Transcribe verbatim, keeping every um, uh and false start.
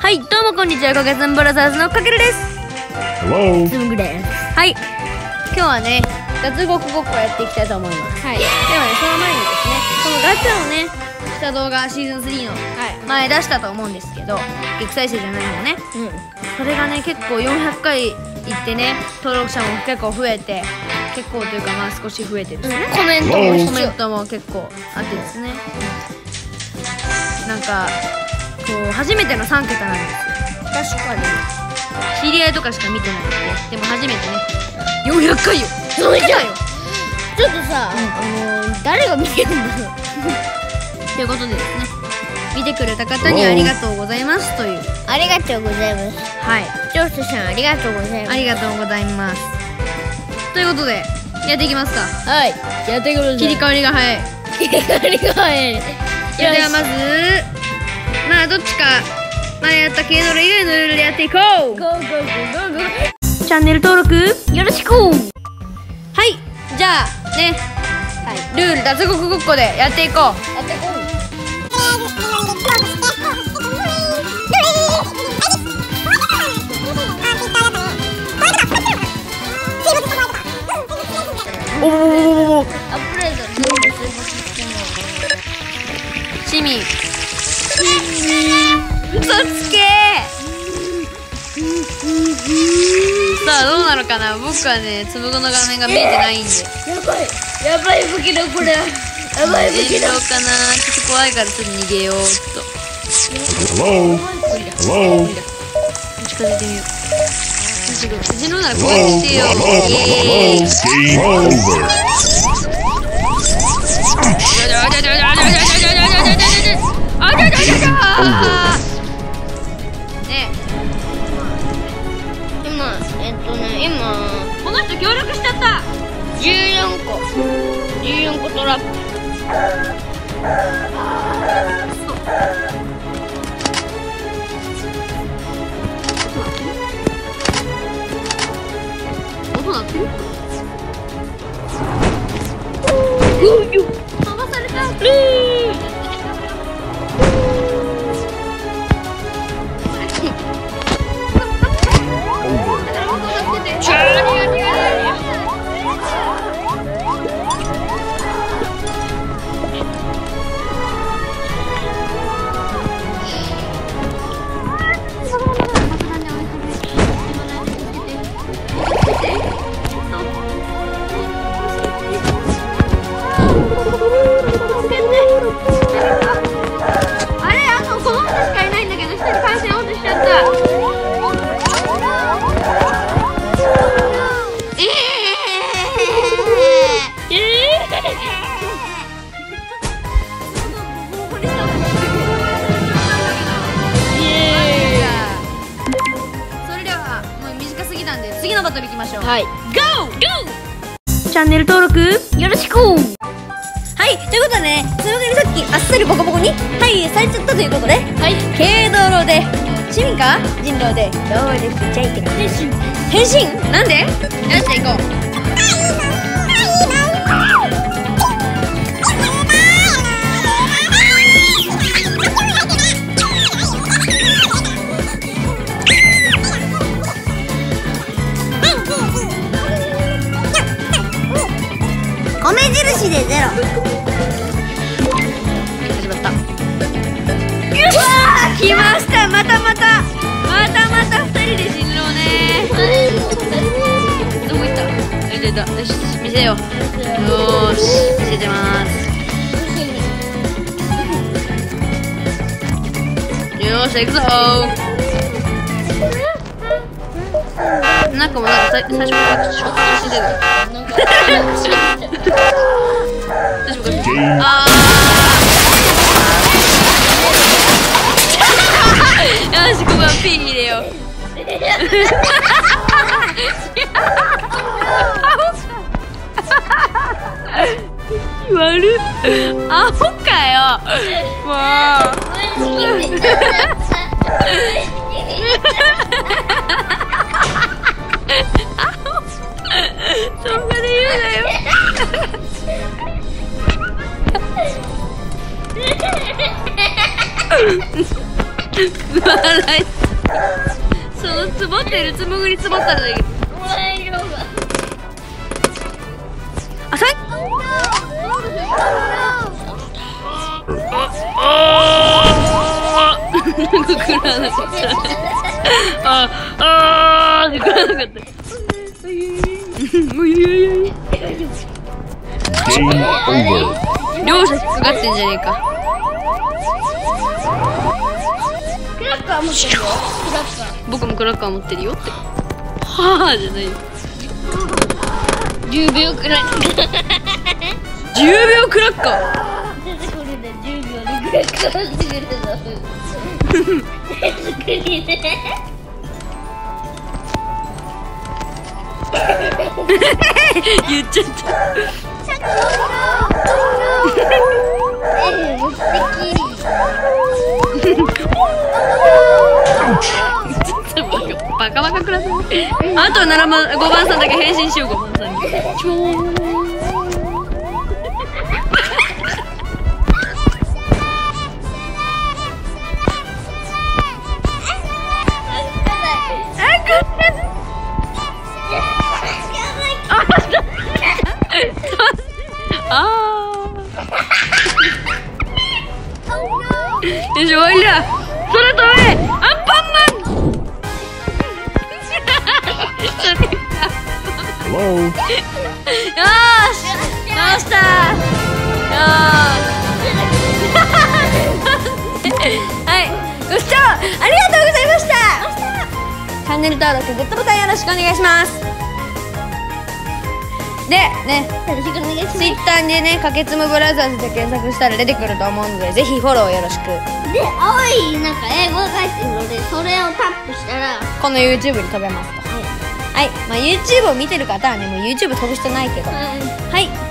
はい、どうもこんにちは、かけつんブラザーズのかけるです。 Hello。 つむぐです。はい、今日はね、脱獄ごっこやっていきたいと思います。はい。ではね、その前にですね、このガチャをねした動画、シーズンスリーの前出したと思うんですけど、激再生じゃない方ね、うん、それがね結構よんひゃっかいいってね、登録者も結構増えて、結構というかまあ少し増えてるんですね、うん、コメントもコメントも結構あってですね、なんかこう初めてのさんけたなんですよ。確かに知り合いとかしか見てないんで、でも初めてねよんひゃっかいよ。よんひゃっかいよ。 ちょっとさ、うん、あのー、誰が見てるんだろうということでですね、見てくれた方にありがとうございますという。 ありがとうございます。 はい、 ジョースさんありがとうございます。 ありがとうございます。ということでやっていきますか。 はい、やっていきます。 切り替わりが早い。 切り替わりが早い。 それではまずまあどっちか前やった軽ドラ以外のルールでやっていこう。 ゴーゴーゴーゴーゴー。 チャンネル登録よろしく。はい、じゃあね、はい、ルール脱獄ごっこでやっていこう。 やっていこう。 おおおお、 アップデートシミ嘘つけー。さあどうなのかな。僕はねつぶごの画面が見えてないんで、 やばいやばい武器だこれ。やばい武器だ。 どうかな。ちょっと怖いからちょっと逃げようっと。 Hello。 無理だ Hello。 無理だ。近づいてみよう。うちのなら怖いしてよ。イエーイ。 Game over。 今えっとね今この人協力しちゃった。 じゅうよんこじゅうよんこトラップ。 音鳴ってる。飛ばされた。次のバトル行きましょう。 はい、 ゴー。チャンネル登録よろしく。はい、ということでね、その上にさっきあっさりボコボコにはいされちゃったということで、はい、軽泥で市民か人狼でどうできちゃいけない。変身変身なんで。よしじゃあ行こう。 米印でゼロ。 始まった。うわー来ました。またまたまたまた二人で死ぬのね。どこ行った。出てた。よし見せよう。よーし見せてます。よーし行くぞー。なんかもうなんか最初から衝突してる。大丈夫か。あーよしここは P 入れよう。悪っアホかよもう。そこで言うなよ。うわ笑いそのつぼってるつむぐりつぼったらだけどあさいなんか食らわなかったああー食らわなかった Game over. 両者引っかかってんじゃねえか。 クラッカー持ってるよ。クラッカー。 僕もクラッカー持ってるよって。はあじゃないよ。 じゅうびょうくらい。 じゅうびょうクラッカー。 出てくるね。じゅうびょうでクラッカーしてくるの。手作りで。 言っちゃった。 え、無敵。 バカバカクラス。あとななばん、ごばんさんだけ変身しよう。ごばんさんに。ちょー。よし終わりだ。空飛べアンパンマン。 Hello. よーし直したよーはいご視聴ありがとうございました。チャンネル登録グッドボタンよろしくお願いします。でね、 よろしくお願いします。 ツイッターでね、かけつむブラザーズで検索したら出てくると思うので、ぜひフォローよろしく。 で、青いなんか英語が書いてるので、それをタップしたらこの YouTube に飛べますと。はい、まあ YouTube を見てる方はね、もう YouTube 飛ぶ必要ないけど、 はいはい。